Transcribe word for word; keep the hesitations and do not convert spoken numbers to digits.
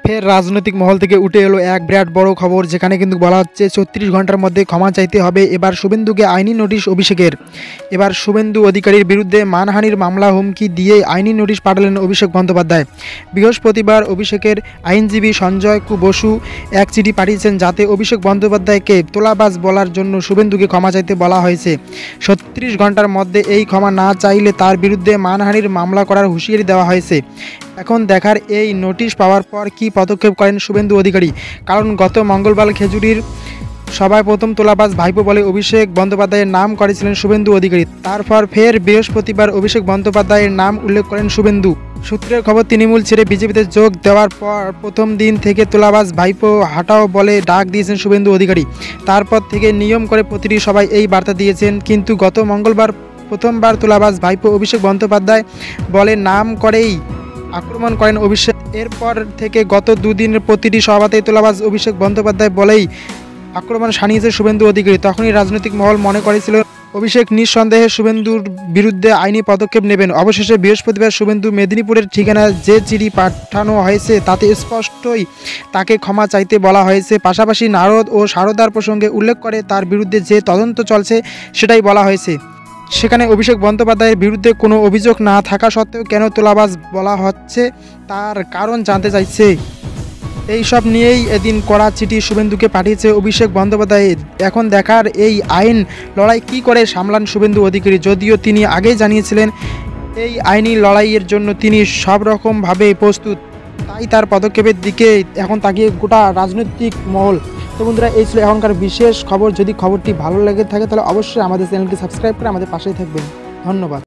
ফের রাজনৈতিক মহল থেকে উঠে এলো এক বিরাট বড় খবর, যেখানে কিন্তু বলা হচ্ছে ছত্রিশ ঘন্টার মধ্যে ক্ষমা চাইতে হবে এবার শুভেন্দুকে। আইনি নোটিশ অভিষেকের। এবার শুভেন্দু অধিকারীর বিরুদ্ধে মানহানির মামলা হুমকি দিয়ে আইনি নোটিশ পাঠালেন অভিষেক বন্দ্যোপাধ্যায়। বৃহস্পতিবার অভিষেকের আইনজীবী সঞ্জয় কু বসু এক চিঠি পাঠিয়েছেন, যাতে অভিষেক বন্দ্যোপাধ্যায়কে তোলাবাজ বলার জন্য শুভেন্দুকে ক্ষমা চাইতে বলা হয়েছে। ছত্রিশ ঘন্টার মধ্যে এই ক্ষমা না চাইলে তার বিরুদ্ধে মানহানির মামলা করার হুঁশিয়ারি দেওয়া হয়েছে। এখন দেখার এই নোটিশ পাওয়ার পর কী পদক্ষেপ করেন শুভেন্দু অধিকারী। কারণ গত মঙ্গলবার খেজুরির সভায় প্রথম তোলাবাজ ভাইপো বলে অভিষেক বন্দ্যোপাধ্যায়ের নাম করেছিলেন শুভেন্দু অধিকারী। তারপর ফের বৃহস্পতিবার অভিষেক বন্দ্যোপাধ্যায়ের নাম উল্লেখ করেন শুভেন্দু। সূত্রের খবর, তৃণমূল ছেড়ে বিজেপিতে যোগ দেওয়ার পর প্রথম দিন থেকে তোলাবাজ ভাইপো হাঁটাও বলে ডাক দিয়েছেন শুভেন্দু অধিকারী। তারপর থেকে নিয়ম করে প্রতিটি সবাই এই বার্তা দিয়েছেন। কিন্তু গত মঙ্গলবার প্রথমবার তোলাবাজ ভাইপো অভিষেক বন্দ্যোপাধ্যায় বলে নাম করেই আক্রমণ করেন অভিষেক। এরপর থেকে গত দুদিনের প্রতিটি সভাতেই তোলাবাজ অভিষেক বন্দ্যোপাধ্যায় বলেই আক্রমণ শানিয়েছে শুভেন্দু অধিকারী। তখনই রাজনৈতিক মহল মনে করেছিল অভিষেক নিঃসন্দেহে শুভেন্দুর বিরুদ্ধে আইনি পদক্ষেপ নেবেন। অবশেষে বৃহস্পতিবার শুভেন্দু মেদিনীপুরের ঠিকানায় যে চিঠি পাঠানো হয়েছে তাতে স্পষ্টই তাকে ক্ষমা চাইতে বলা হয়েছে। পাশাপাশি নারদ ও সারদার প্রসঙ্গে উল্লেখ করে তার বিরুদ্ধে যে তদন্ত চলছে সেটাই বলা হয়েছে। সেখানে অভিষেক বন্দ্যোপাধ্যায়ের বিরুদ্ধে কোনো অভিযোগ না থাকা সত্ত্বেও কেন তোলাবাজ বলা হচ্ছে তার কারণ জানতে চাইছে। এই সব নিয়েই এদিন কড়া চিঠি শুভেন্দুকে পাঠিয়েছে অভিষেক বন্দ্যোপাধ্যায়। এখন দেখার এই আইন লড়াই কী করে সামলান শুভেন্দু অধিকারী। যদিও তিনি আগেই জানিয়েছিলেন এই আইনি লড়াইয়ের জন্য তিনি সব রকমভাবে প্রস্তুত, তাই তার পদক্ষেপের দিকে এখন তাকিয়ে গোটা রাজনৈতিক মহল। তো বন্ধুরা, এই ছিল এখনকার বিশেষ খবর। যদি খবরটি ভালো লেগে থাকে তাহলে অবশ্যই আমাদের চ্যানেলকে সাবস্ক্রাইব করে আমাদের পাশেই থাকবেন। ধন্যবাদ।